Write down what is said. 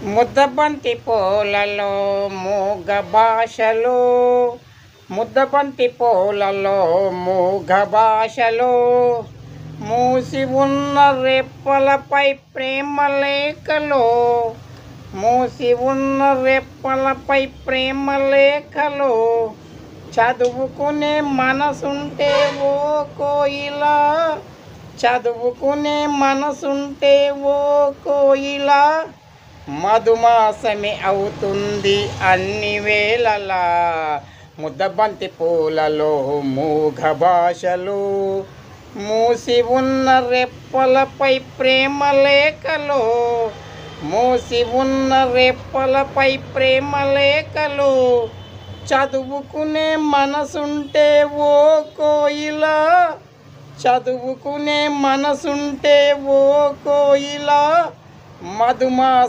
ముద్దబంతి పూలలో మూగ భాషలో, ముద్దబంతి పూలలో మూగ భాషలో, మూసి ఉన్న రెప్పలపై ప్రేమ లేఖలో, మూసి ఉన్న రెప్పలపై ప్రేమ లేఖలో, చదువుకునే మనసుంటే ఓ కోయిలా, చదువుకునే మనసుంటే ఓ కోయిలా, మధుమాసమే అవుతుంది అన్ని వేళలా. ముద్దబంతి పూలలో మూగ భాషలు, మూసి ఉన్న రెప్పలపై ప్రేమ లేఖలు, మూసి ఉన్న రెప్పలపై ప్రేమ లేఖలు, చదువుకునే మనసుంటే ఓ కోయిలా, చదువుకునే మనసుంటే ఓ కోయిలా, మధుమా